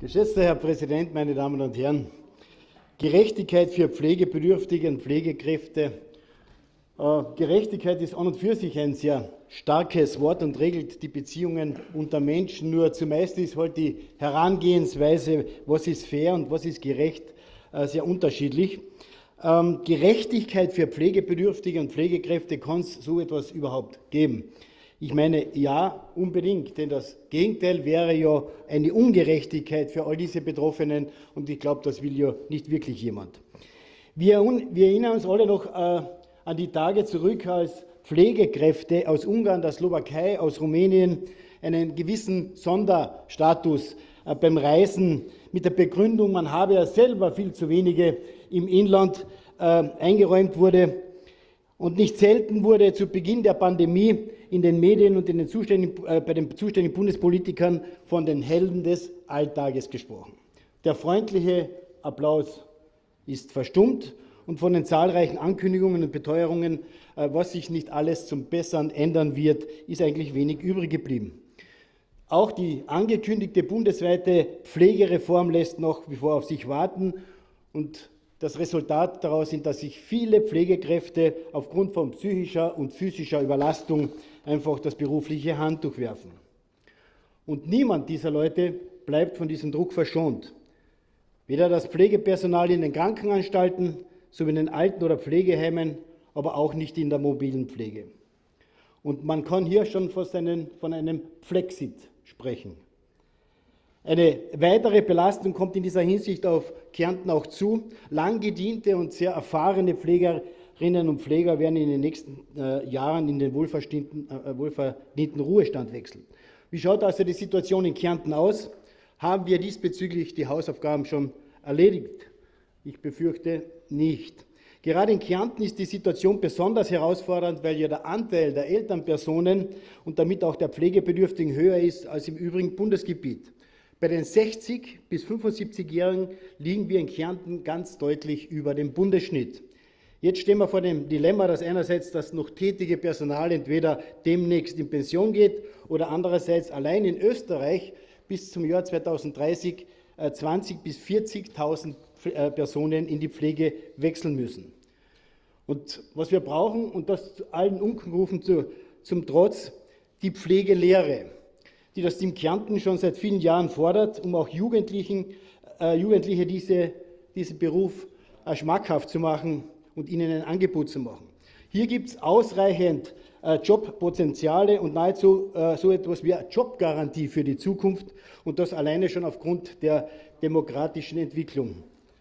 Geschätzter Herr Präsident, meine Damen und Herren! Gerechtigkeit für Pflegebedürftige und Pflegekräfte. Gerechtigkeit ist an und für sich ein sehr starkes Wort und regelt die Beziehungen unter Menschen. Nur zumeist ist halt die Herangehensweise, was ist fair und was ist gerecht, sehr unterschiedlich. Gerechtigkeit für Pflegebedürftige und Pflegekräfte kann es so etwas überhaupt geben. Ich meine, ja, unbedingt, denn das Gegenteil wäre ja eine Ungerechtigkeit für all diese Betroffenen und ich glaube, das will ja nicht wirklich jemand. Wir erinnern uns alle noch an die Tage zurück, als Pflegekräfte aus Ungarn, der Slowakei, aus Rumänien einen gewissen Sonderstatus beim Reisen mit der Begründung, man habe ja selber viel zu wenige im Inland eingeräumt wurde. Und nicht selten wurde zu Beginn der Pandemie in den Medien und bei den zuständigen Bundespolitikern von den Helden des Alltages gesprochen. Der freundliche Applaus ist verstummt und von den zahlreichen Ankündigungen und Beteuerungen, was sich nicht alles zum Besseren ändern wird, ist eigentlich wenig übrig geblieben. Auch die angekündigte bundesweite Pflegereform lässt noch wie vor auf sich warten und das Resultat daraus sind, dass sich viele Pflegekräfte aufgrund von psychischer und physischer Überlastung einfach das berufliche Handtuch werfen. Und niemand dieser Leute bleibt von diesem Druck verschont. Weder das Pflegepersonal in den Krankenanstalten, sowie in den Alten- oder Pflegeheimen, aber auch nicht in der mobilen Pflege. Und man kann hier schon von einem Flexit sprechen. Eine weitere Belastung kommt in dieser Hinsicht auf Kärnten auch zu. Lang gediente und sehr erfahrene Pflegerinnen und Pfleger werden in den nächsten Jahren in den wohlverdienten Ruhestand wechseln. Wie schaut also die Situation in Kärnten aus? Haben wir diesbezüglich die Hausaufgaben schon erledigt? Ich befürchte nicht. Gerade in Kärnten ist die Situation besonders herausfordernd, weil ja der Anteil der Elternpersonen und damit auch der Pflegebedürftigen höher ist als im übrigen Bundesgebiet. Bei den 60- bis 75-Jährigen liegen wir in Kärnten ganz deutlich über dem Bundesschnitt. Jetzt stehen wir vor dem Dilemma, dass einerseits das noch tätige Personal entweder demnächst in Pension geht oder andererseits allein in Österreich bis zum Jahr 2030 20.000 bis 40.000 Personen in die Pflege wechseln müssen. Und was wir brauchen, und das zu allen Unkenrufen zum Trotz, die Pflegelehre, die das Team Kärnten schon seit vielen Jahren fordert, um auch Jugendliche diesen Beruf schmackhaft zu machen und ihnen ein Angebot zu machen. Hier gibt es ausreichend Jobpotenziale und nahezu so etwas wie eine Jobgarantie für die Zukunft und das alleine schon aufgrund der demografischen Entwicklung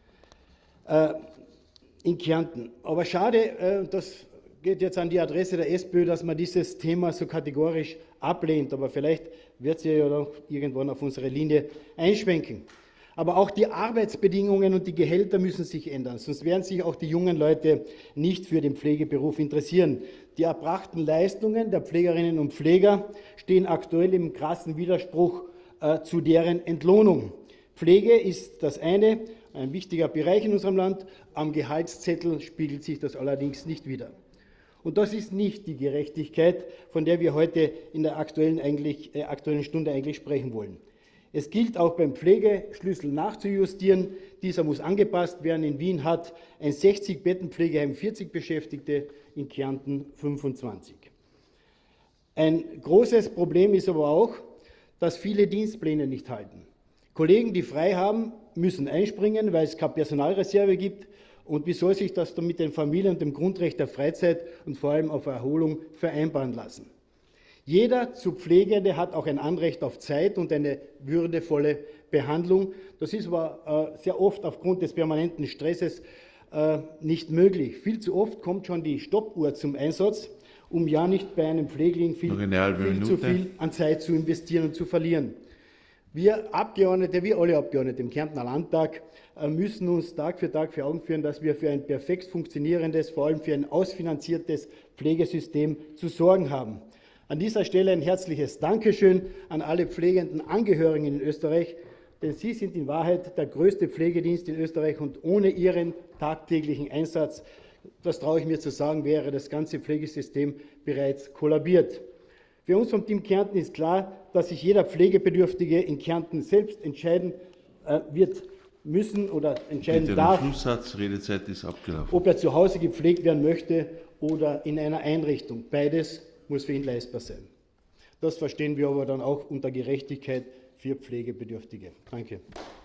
in Kärnten. Aber schade, das geht jetzt an die Adresse der SPÖ, dass man dieses Thema so kategorisch ablehnt. Aber vielleicht wird sie ja noch irgendwann auf unsere Linie einschwenken. Aber auch die Arbeitsbedingungen und die Gehälter müssen sich ändern, sonst werden sich auch die jungen Leute nicht für den Pflegeberuf interessieren. Die erbrachten Leistungen der Pflegerinnen und Pfleger stehen aktuell im krassen Widerspruch zu deren Entlohnung. Pflege ist das eine, ein wichtiger Bereich in unserem Land. Am Gehaltszettel spiegelt sich das allerdings nicht wider. Und das ist nicht die Gerechtigkeit, von der wir heute in der aktuellen Stunde eigentlich sprechen wollen. Es gilt auch beim Pflegeschlüssel nachzujustieren. Dieser muss angepasst werden. In Wien hat ein 60-Betten-Pflegeheim 40 Beschäftigte, in Kärnten 25. Ein großes Problem ist aber auch, dass viele Dienstpläne nicht halten. Kollegen, die frei haben, müssen einspringen, weil es keine Personalreserve gibt. Und wie soll sich das dann mit den Familien und dem Grundrecht der Freizeit und vor allem auf Erholung vereinbaren lassen? Jeder zu Pflegende hat auch ein Anrecht auf Zeit und eine würdevolle Behandlung. Das ist aber sehr oft aufgrund des permanenten Stresses nicht möglich. Viel zu oft kommt schon die Stoppuhr zum Einsatz, um ja nicht bei einem Pflegling viel zu viel an Zeit zu investieren und zu verlieren. Wir alle Abgeordnete im Kärntner Landtag müssen uns Tag für Tag vor Augen führen, dass wir für ein perfekt funktionierendes, vor allem für ein ausfinanziertes Pflegesystem zu sorgen haben. An dieser Stelle ein herzliches Dankeschön an alle pflegenden Angehörigen in Österreich, denn sie sind in Wahrheit der größte Pflegedienst in Österreich und ohne ihren tagtäglichen Einsatz, das traue ich mir zu sagen, wäre das ganze Pflegesystem bereits kollabiert. Für uns vom Team Kärnten ist klar, dass sich jeder Pflegebedürftige in Kärnten selbst entscheiden wird müssen oder entscheiden Bitte darf, Schlusssatz, Redezeit ist abgelaufen. ob er zu Hause gepflegt werden möchte oder in einer Einrichtung. Beides muss für ihn leistbar sein. Das verstehen wir aber dann auch unter Gerechtigkeit für Pflegebedürftige. Danke.